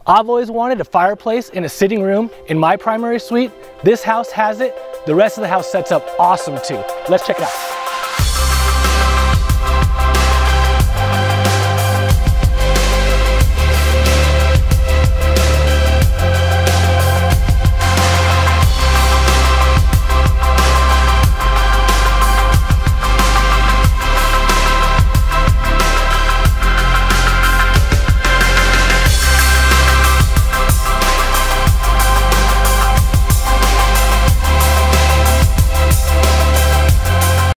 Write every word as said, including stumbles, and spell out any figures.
I've always wanted a fireplace in a sitting room in my primary suite. This house has it. The rest of the house sets up awesome too. Let's check it out.